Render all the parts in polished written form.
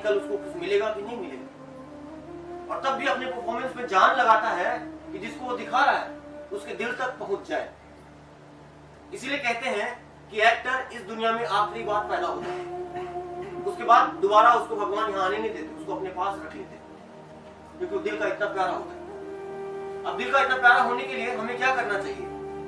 कल उसको कुछ मिलेगा कि नहीं मिलेगा। और तब भी अपने परफॉर्मेंस में जान लगाता है कि जिसको वो दिखा रहा है उसके दिल तक पहुंच जाए। इसीलिए कहते हैं कि एक्टर इस दुनिया में आखिरी बार पैदा होता है, उसके बाद दोबारा उसको भगवान यहाँ आने नहीं देते, उसको अपने पास रख लेते, क्योंकि वो दिल का इतना प्यारा होता है। अब दिल का इतना प्यारा होने के लिए हमें क्या करना चाहिए?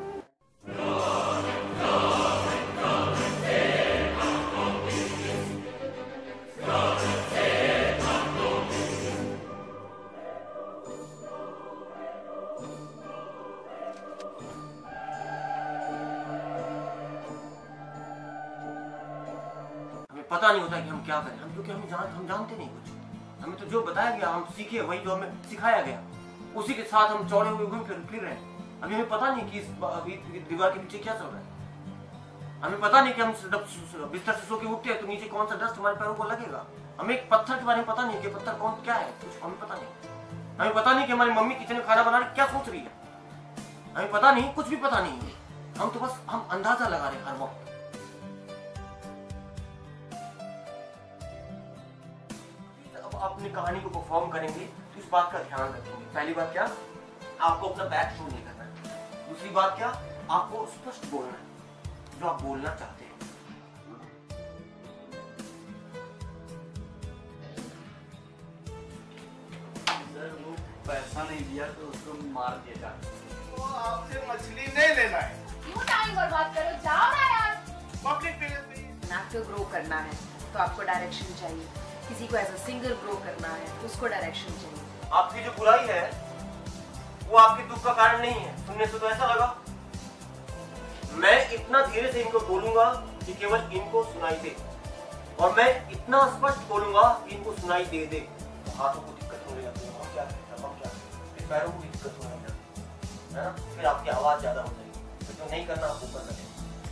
पता नहीं होता कि हम क्या करें, हम क्योंकि हम जानते नहीं कुछ। हमें तो जो बताया गया हम सीखे, वही जो हमें सिखाया गया उसी के साथ हम चौड़े हुए घूम फिर रहे हैं। अभी हमें पता नहीं कि इस दीवार के पीछे क्या चल रहा है। हमें पता नहीं कि हम बिस्तर से सो के उठते हैं तो नीचे कौन सा डस्ट हमारे पैरों को लगेगा। हमें एक पत्थर के बारे में पता नहीं कि पत्थर कौन क्या है, कुछ हमें पता नहीं। हमें पता नहीं कि हमारी मम्मी किचन में खाना बना रही क्या सोच रही है, हमें पता नहीं, कुछ भी पता नहीं है। हम तो बस हम अंदाजा लगा रहे हैं हर वक्त। अपनी कहानी को परफॉर्म करेंगे तो इस बात का ध्यान रखेंगे। पहली बात क्या, आपको अपना बैक शो नहीं करना है। दूसरी बात क्या, आपको स्पष्ट बोलना है जो आप बोलना चाहते हैं। सर वो पैसा नहीं दिया तो उसको मार दिया जाए। वो आपसे मछली नहीं लेना है। क्यों टाइम बर्बाद करो, जाओ ना यार। पब्लिक प्लेस पे एक्टर ग्रो करना है तो आपको डायरेक्शन चाहिए, किसी को एज अ सिंगर ग्रो करना है तो उसको डायरेक्शन चाहिए। आपकी जो बुराई है वो आपके दुख का कारण नहीं है। सुनने से तो ऐसा लगा, मैं इतना धीरे से इनको बोलूंगा कि केवल इनको सुनाई दे, और मैं इतना स्पष्ट बोलूंगा कि इनको सुनाई दे दे। तो हाथों को दिक्कत होने लगती है, हम क्या करें, हम क्या करें, फिर पैरों को दिक्कत होने लगती है ना, फिर आपकी आवाज ज्यादा हो जाएगी। तो जो नहीं करना आप ऊपर करें।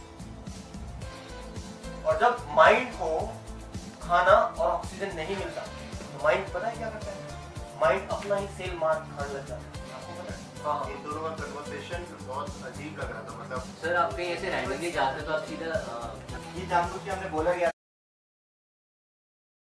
और जब माइंड को खाना और ऑक्सीजन नहीं मिलता तो माइंड पता है क्या करता है, माइंड अपना ही सेल मार खाने लग जाता है। आपको पता है? हाँ, इन दोनों का कन्वर्सेशन बहुत अजीब लग रहा था। मतलब सर आप कहीं ऐसे रैंडमली जाते तो आप सीधा ये जानबूझ के हमने बोला गया